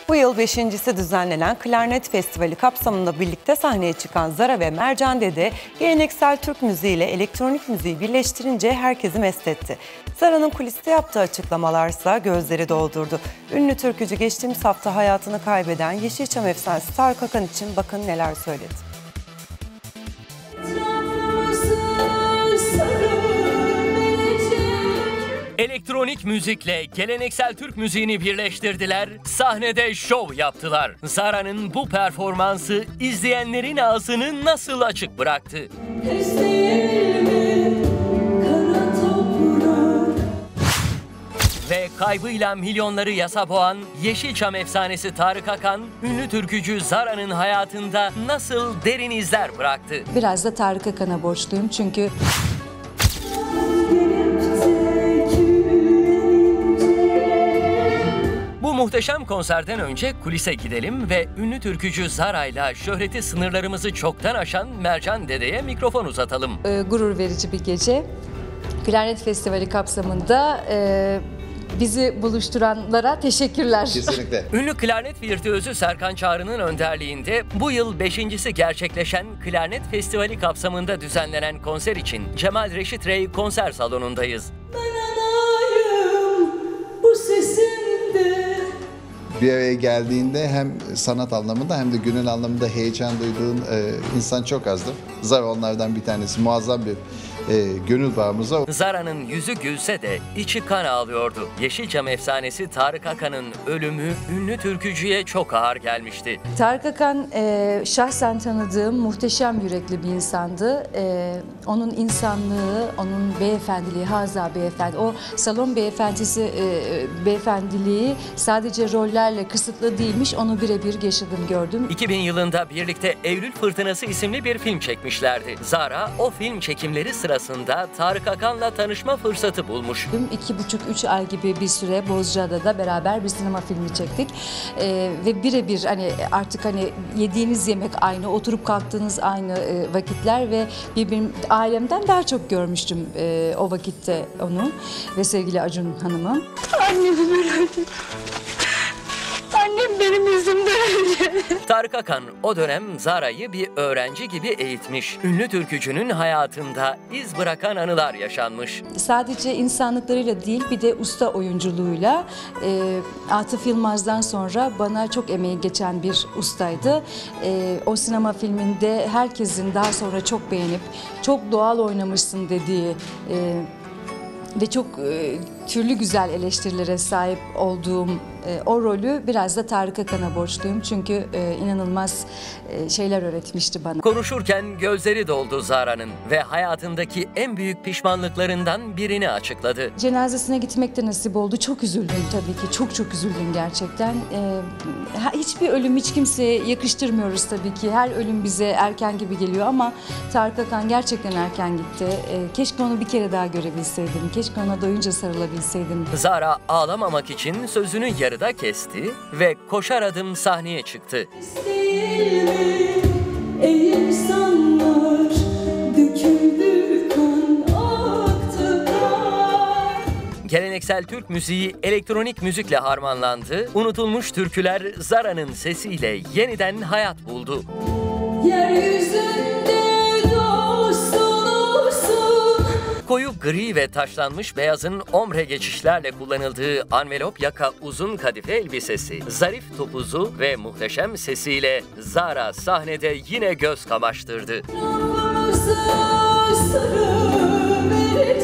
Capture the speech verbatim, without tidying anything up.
Bu yıl beşincisi düzenlenen Klarnet Festivali kapsamında birlikte sahneye çıkan Zara ve Mercan Dede, geleneksel Türk müziği ile elektronik müziği birleştirince herkesi mest etti. Zara'nın kuliste yaptığı açıklamalarsa gözleri doldurdu. Ünlü türkücü geçtiğimiz hafta hayatını kaybeden Yeşilçam efsanesi Tarık Akan için bakın neler söyledi. Elektronik müzikle geleneksel Türk müziğini birleştirdiler, sahnede şov yaptılar. Zara'nın bu performansı izleyenlerin ağzını nasıl açık bıraktı? Ve kaybıyla milyonları yasa boğan Yeşilçam efsanesi Tarık Akan, ünlü türkücü Zara'nın hayatında nasıl derin izler bıraktı? Biraz da Tarık Akan'a borçluyum çünkü... Bu muhteşem konserden önce kulise gidelim ve ünlü türkücü Zara'yla şöhreti sınırlarımızı çoktan aşan Mercan Dede'ye mikrofon uzatalım. E, gurur verici bir gece. Klarnet Festivali kapsamında e, bizi buluşturanlara teşekkürler. Kesinlikle. Ünlü klarnet virtüözü Serkan Çağrı'nın önderliğinde bu yıl beşincisi gerçekleşen Klarnet Festivali kapsamında düzenlenen konser için Cemal Reşit Rey konser salonundayız. Ben anayım bu sesimde. Bir araya geldiğinde hem sanat anlamında hem de gönül anlamında heyecan duyduğun e, insan çok azdır. Zara onlardan bir tanesi. Muazzam bir e, gönül bağımız var. Zara'nın yüzü gülse de içi kan ağlıyordu. Yeşilçam efsanesi Tarık Akan'ın ölümü ünlü türkücüye çok ağır gelmişti. Tarık Akan e, şahsen tanıdığım muhteşem yürekli bir insandı. E, onun insanlığı, onun beyefendiliği, haza beyefendi, o salon beyefendisi e, beyefendiliği sadece rollerle kısıtlı değilmiş. Onu birebir yaşadım, gördüm. iki bin yılında birlikte Eylül Fırtınası isimli bir film çekmişlerdi. Zara o film çekimleri sırasında Tarık Akan'la tanışma fırsatı bulmuş. İki buçuk, üç ay gibi bir süre Bozcaada'da beraber bir sinema filmi çektik. Ee, ve birebir hani artık hani yediğiniz yemek aynı, oturup kalktığınız aynı e, vakitler ve birbirim ailemden daha çok görmüştüm e, o vakitte onu ve sevgili Acun Hanım'ı. Annemi öldü. Annem benim yüzümden öldü. Tarık Akan o dönem Zara'yı bir öğrenci gibi eğitmiş. Ünlü türkücünün hayatında iz bırakan anılar yaşanmış. Sadece insanlıklarıyla değil, bir de usta oyunculuğuyla e, Atıf Yılmaz'dan sonra bana çok emeği geçen bir ustaydı. E, o sinema filminde herkesin daha sonra çok beğenip çok doğal oynamışsın dediği e, ve çok e, türlü güzel eleştirilere sahip olduğum e, o rolü biraz da Tarık Akan'a borçluyum. Çünkü e, inanılmaz e, şeyler öğretmişti bana. Konuşurken gözleri doldu Zara'nın ve hayatındaki en büyük pişmanlıklarından birini açıkladı. Cenazesine gitmek de nasip oldu. Çok üzüldüm tabii ki. Çok çok üzüldüm gerçekten. E, hiçbir ölüm hiç kimseye yakıştırmıyoruz tabii ki. Her ölüm bize erken gibi geliyor ama Tarık Akan gerçekten erken gitti. E, keşke onu bir kere daha görebilseydim. Keşke ona doyunca sarılabilseydim. Zara ağlamamak için sözünü yarıda kesti ve koşar adım sahneye çıktı. Değil mi? Ey insanlar, döküldü kan, aktı kan. Geleneksel Türk müziği elektronik müzikle harmanlandı. Unutulmuş türküler Zara'nın sesiyle yeniden hayat buldu. Yeryüzünde dostun olsun. Koyu gri ve taşlanmış beyazın ombre geçişlerle kullanıldığı anvelop yaka uzun kadife elbisesi, zarif topuzu ve muhteşem sesiyle Zara sahnede yine göz kamaştırdı. Lafımıza sarı verir.